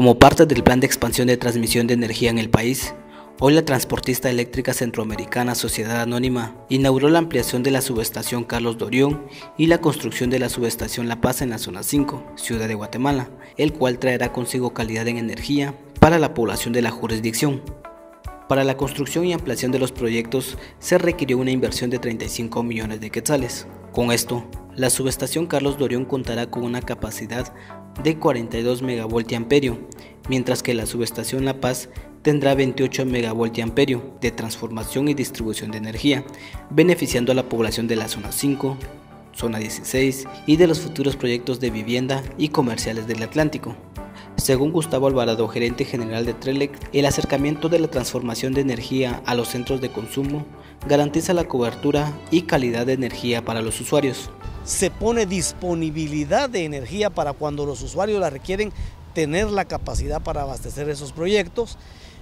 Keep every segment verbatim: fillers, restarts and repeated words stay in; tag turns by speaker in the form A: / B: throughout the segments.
A: Como parte del plan de expansión de transmisión de energía en el país, hoy la transportista eléctrica centroamericana Sociedad Anónima inauguró la ampliación de la subestación Carlos Dorión y la construcción de la subestación La Paz en la zona cinco, Ciudad de Guatemala, el cual traerá consigo calidad en energía para la población de la jurisdicción. Para la construcción y ampliación de los proyectos se requirió una inversión de treinta y cinco millones de quetzales. Con esto, la subestación Carlos Dorión contará con una capacidad de cuarenta y dos megavoltiamperios, mientras que la subestación La Paz tendrá veintiocho megavoltiamperios de transformación y distribución de energía, beneficiando a la población de la zona cinco, zona dieciséis y de los futuros proyectos de vivienda y comerciales del Atlántico. Según Gustavo Alvarado, gerente general de Trelec, el acercamiento de la transformación de energía a los centros de consumo garantiza la cobertura y calidad de energía para los usuarios.
B: Se pone disponibilidad de energía para cuando los usuarios la requieren, tener la capacidad para abastecer esos proyectos,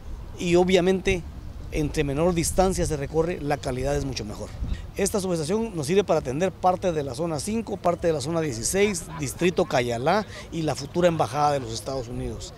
B: y obviamente entre menor distancia se recorre, la calidad es mucho mejor. Esta subestación nos sirve para atender parte de la zona cinco, parte de la zona dieciséis, distrito Cayalá y la futura embajada de los Estados Unidos.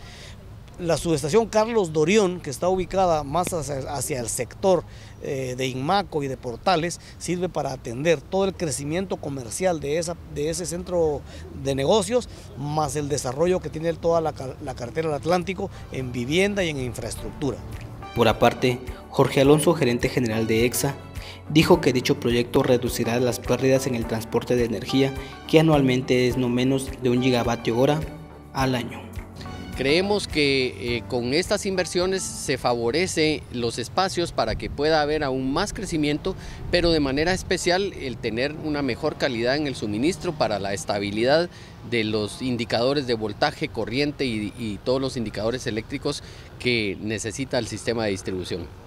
B: La subestación Carlos Dorión, que está ubicada más hacia, hacia el sector eh, de Inmaco y de Portales, sirve para atender todo el crecimiento comercial de, esa, de ese centro de negocios, más el desarrollo que tiene toda la, la carretera del Atlántico en vivienda y en infraestructura.
A: Por aparte, Jorge Alonso, gerente general de EXA, dijo que dicho proyecto reducirá las pérdidas en el transporte de energía, que anualmente es no menos de un gigavatio hora al año.
C: Creemos que eh, con estas inversiones se favorece los espacios para que pueda haber aún más crecimiento, pero de manera especial el tener una mejor calidad en el suministro para la estabilidad de los indicadores de voltaje, corriente y, y todos los indicadores eléctricos que necesita el sistema de distribución.